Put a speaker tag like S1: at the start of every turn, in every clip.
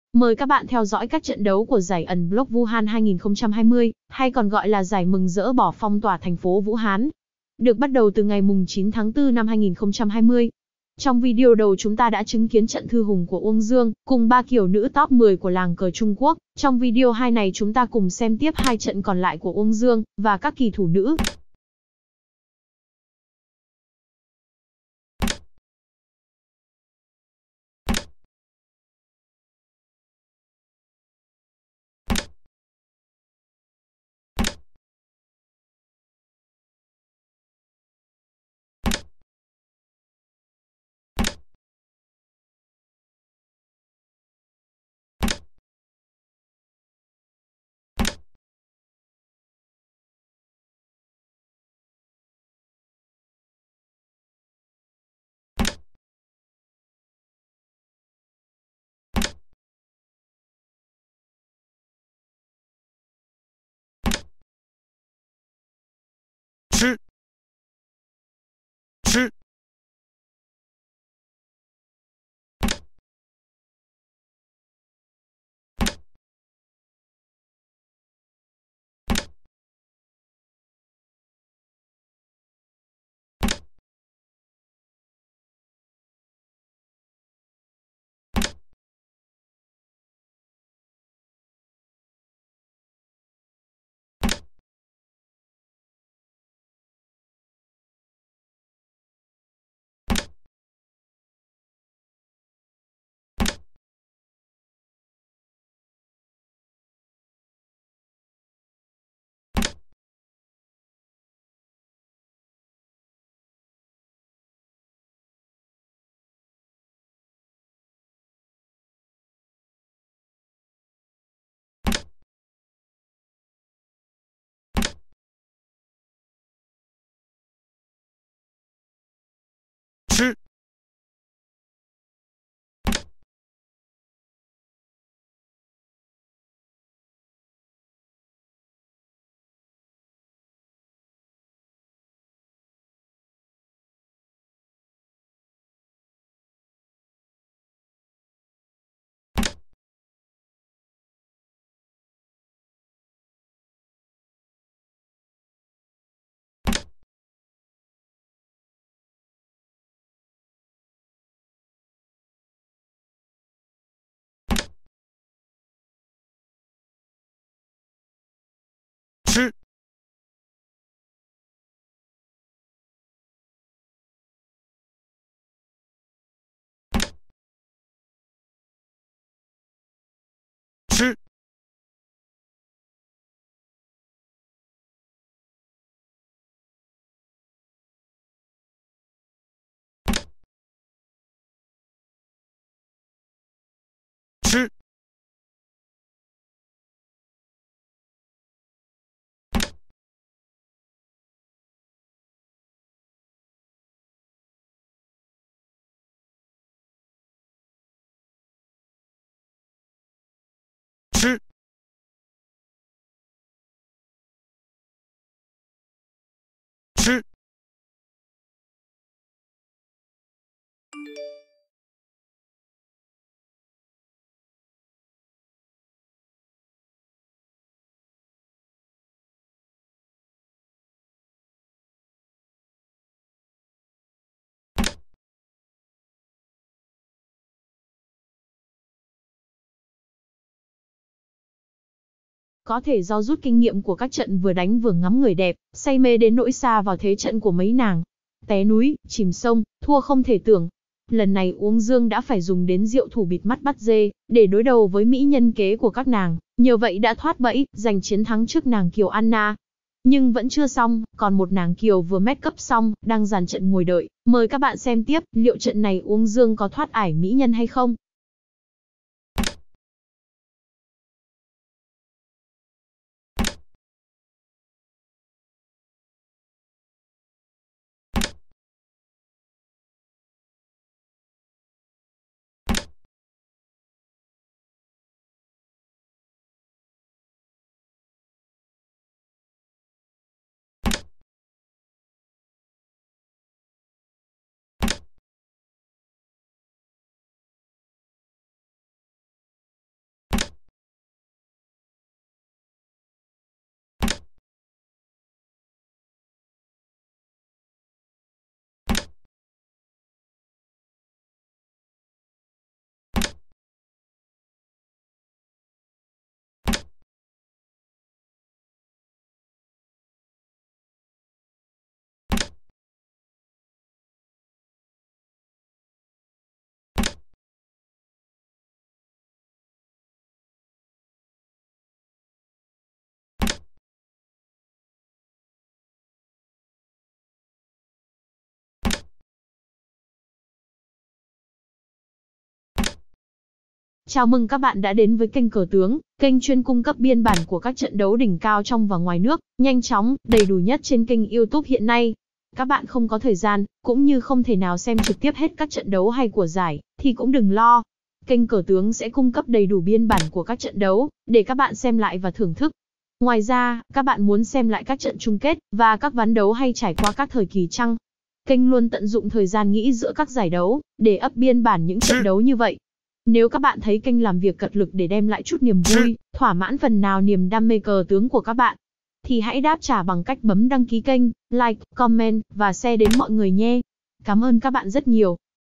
S1: Mời các bạn theo dõi các trận đấu của giải Unblock Wuhan 2020, hay còn gọi là giải mừng rỡ bỏ phong tỏa thành phố Vũ Hán. Được bắt đầu từ ngày 9 tháng 4 năm 2020. Trong video đầu chúng ta đã chứng kiến trận thư hùng của Uông Dương, cùng 3 kiều nữ top 10 của làng cờ Trung Quốc. Trong video 2 này chúng ta cùng xem tiếp 2 trận còn lại của Uông Dương, và các kỳ thủ nữ. Có thể do rút kinh nghiệm của các trận vừa đánh vừa ngắm người đẹp, say mê đến nỗi xa vào thế trận của mấy nàng. Té núi, chìm sông, thua không thể tưởng. Lần này Uông Dương đã phải dùng đến diệu thủ bịt mắt bắt dê, để đối đầu với mỹ nhân kế của các nàng, nhờ vậy đã thoát bẫy, giành chiến thắng trước nàng Kiều Anna. Nhưng vẫn chưa xong, còn một nàng Kiều vừa make up xong, đang dàn trận ngồi đợi. Mời các bạn xem tiếp, liệu trận này Uông Dương có thoát ải mỹ nhân hay không? Chào mừng các bạn đã đến với kênh Cờ Tướng, kênh chuyên cung cấp biên bản của các trận đấu đỉnh cao trong và ngoài nước, nhanh chóng, đầy đủ nhất trên kênh YouTube hiện nay. Các bạn không có thời gian, cũng như không thể nào xem trực tiếp hết các trận đấu hay của giải, thì cũng đừng lo. Kênh Cờ Tướng sẽ cung cấp đầy đủ biên bản của các trận đấu, để các bạn xem lại và thưởng thức. Ngoài ra, các bạn muốn xem lại các trận chung kết, và các ván đấu hay trải qua các thời kỳ chăng? Kênh luôn tận dụng thời gian nghỉ giữa các giải đấu, để up biên bản những trận đấu như vậy. Nếu các bạn thấy kênh làm việc cật lực để đem lại chút niềm vui, thỏa mãn phần nào niềm đam mê cờ tướng của các bạn, thì hãy đáp trả bằng cách bấm đăng ký kênh, like, comment, và share đến mọi người nhé. Cảm ơn các bạn rất nhiều.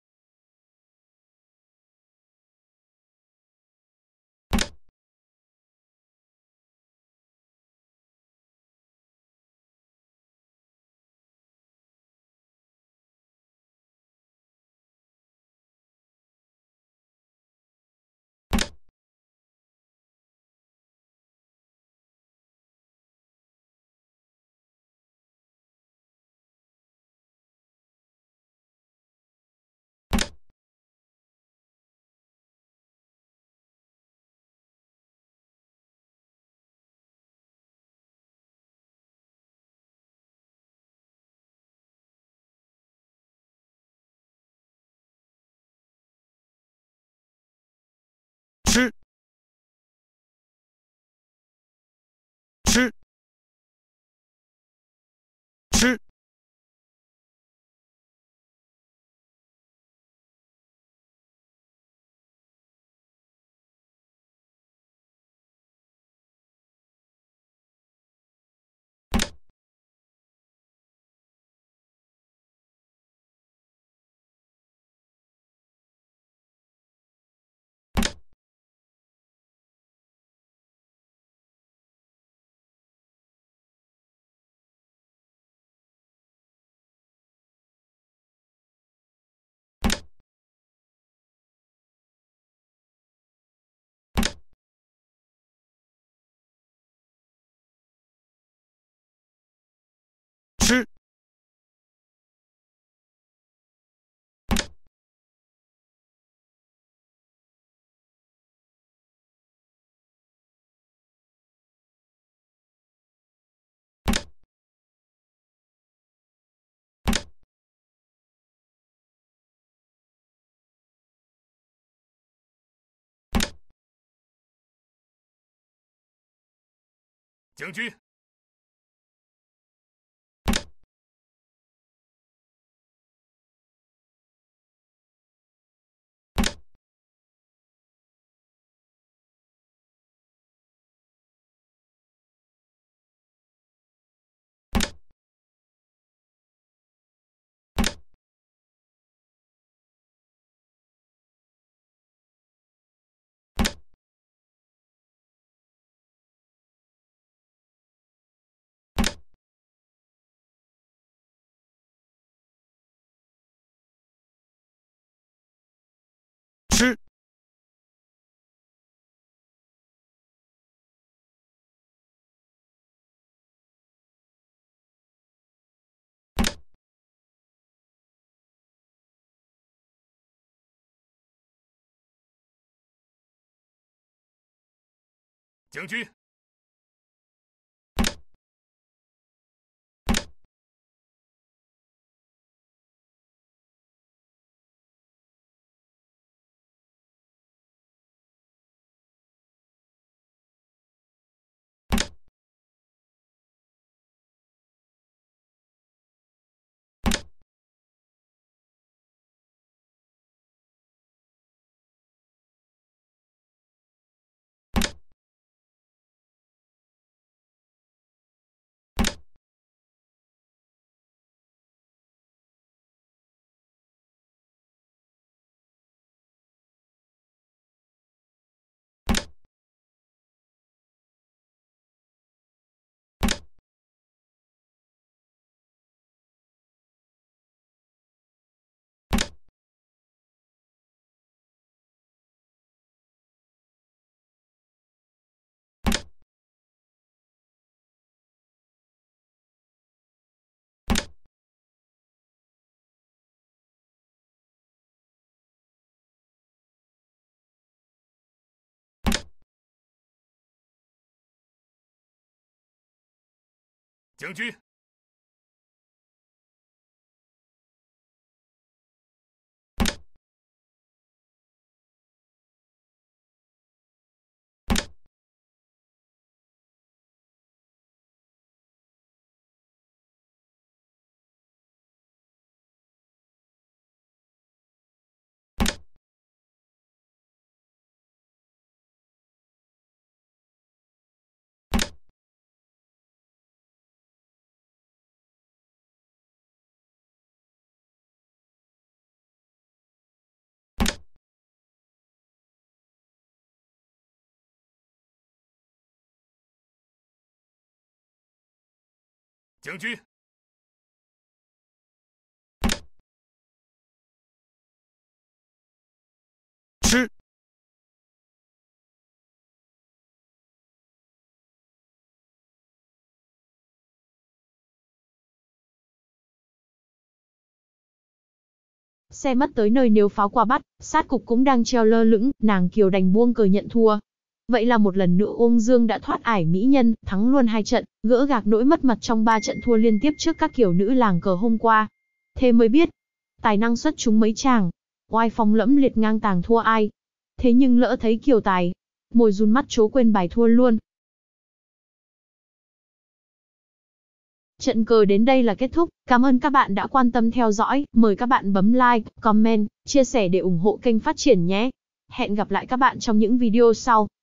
S2: 将军，将军。 将军，将军，
S3: 吃。
S1: Xe mất tới nơi nếu pháo qua bắt, sát cục cũng đang treo lơ lửng, nàng Kiều đành buông cờ nhận thua. Vậy là một lần nữa Uông Dương đã thoát ải mỹ nhân, thắng luôn 2 trận, gỡ gạc nỗi mất mặt trong 3 trận thua liên tiếp trước các kiều nữ làng cờ hôm qua. Thế mới biết, tài năng xuất chúng mấy chàng, oai phong lẫm liệt ngang tàng thua ai. Thế nhưng lỡ thấy kiều tài, mồi run mắt chố quên bài thua luôn. Trận cờ đến đây là kết thúc. Cảm ơn các bạn đã quan tâm theo dõi. Mời các bạn bấm like, comment, chia sẻ để ủng hộ kênh phát triển nhé. Hẹn gặp lại các bạn trong những video sau.